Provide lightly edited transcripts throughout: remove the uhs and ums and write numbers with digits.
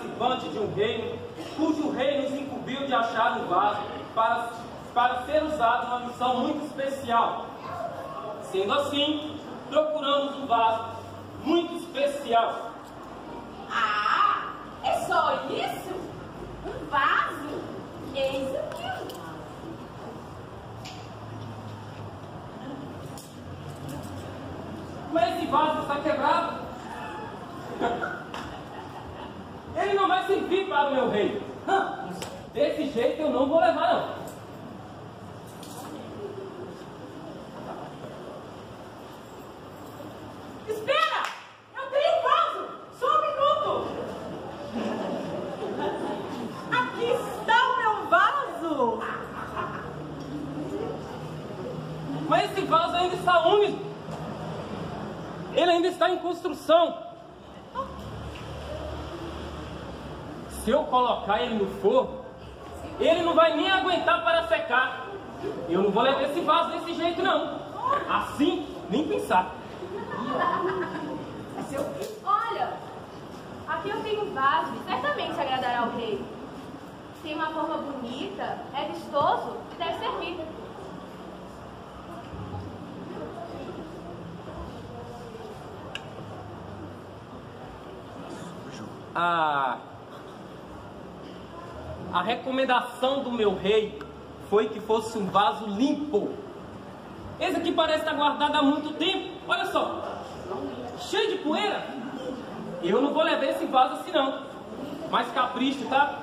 participante de um reino, cujo rei nos incumbiu de achar um vaso para ser usado numa missão muito especial. Sendo assim, procuramos um vaso muito especial. Ah, é só isso? Um vaso? Eis aqui. Mas esse vaso está quebrado. Ele não vai servir para o meu rei. Desse jeito eu não vou levar, não. Espera! Eu tenho um vaso! Só um minuto! Aqui está o meu vaso! Mas esse vaso ainda está úmido. Ele ainda está em construção. Se eu colocar ele no forno, ele não vai nem aguentar para secar. Eu não vou levar esse vaso desse jeito, não. Assim, nem pensar. Olha, aqui eu tenho um vaso e certamente agradará ao rei. Tem uma forma bonita, é vistoso e deve servir. A recomendação do meu rei foi que fosse um vaso limpo. Esse aqui parece estar guardado há muito tempo. Olha só, cheio de poeira. Eu não vou levar esse vaso assim não. Mais capricho, tá?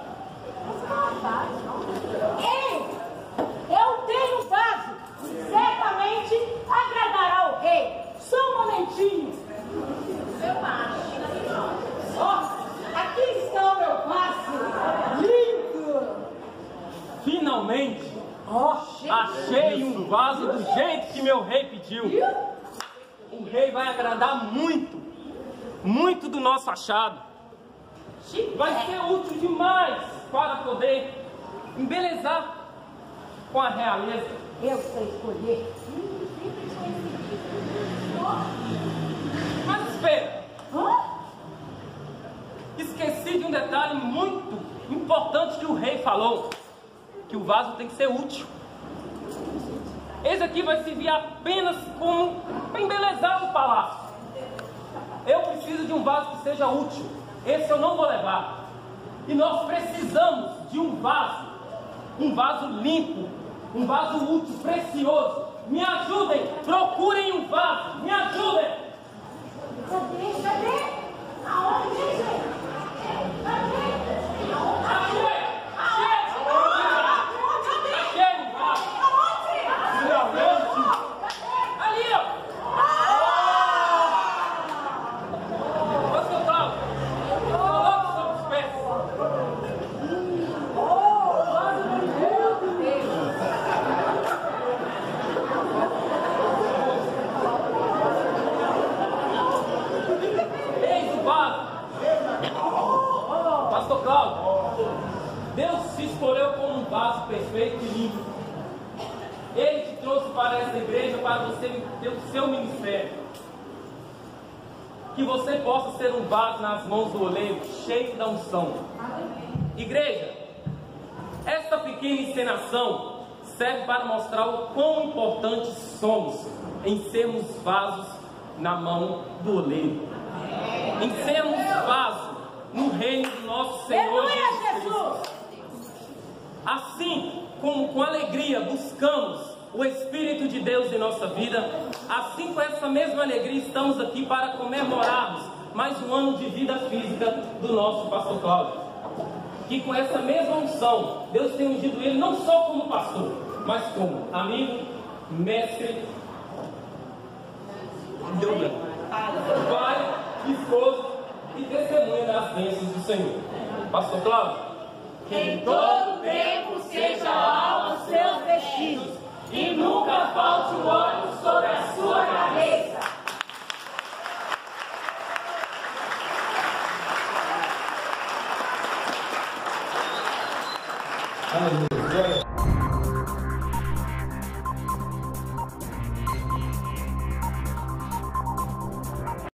Ei! Eu tenho um vaso! Certamente agradará ao rei! Só um momentinho! Eu acho. Ó, aqui está o meu vaso! Lindo! Finalmente, achei um vaso do jeito que meu rei pediu. O rei vai agradar muito, muito do nosso achado. Vai ser útil demais para poder embelezar com a realeza. Eu sei escolher. Mas espera, esqueci de um detalhe muito importante que o rei falou, que o vaso tem que ser útil. Esse aqui vai servir apenas como para embelezar o palácio. Eu preciso de um vaso que seja útil. Esse eu não vou levar. E nós precisamos de um vaso limpo, um vaso útil, precioso. Me ajudem, procurem um vaso, me ajudem. Cadê? Aonde, gente? Cadê? Achei um vaso. Finalmente. Ali, ó. Pastor Cláudio, coloque sobre os pés. Eis o vaso. Pastor Cláudio, Deus te escolheu como um vaso perfeito e limpo. Ele te trouxe para essa igreja para você ter o seu ministério. Que você possa ser um vaso nas mãos do oleiro, cheio da unção. Igreja, esta pequena encenação serve para mostrar o quão importantes somos em sermos vasos na mão do oleiro. Em sermos vasos no reino do nosso Senhor Jesus. Assim como com alegria buscamos o Espírito de Deus em nossa vida, assim com essa mesma alegria estamos aqui para comemorarmos mais um ano de vida física do nosso pastor Cláudio. Que com essa mesma unção, Deus tem ungido ele não só como pastor, mas como amigo, mestre, pai, esposo e testemunha das bênçãos do Senhor. Pastor Cláudio, Que em todo tempo seja alva os seus vestidos e nunca falte o óleo sobre a sua cabeça. Aleluia.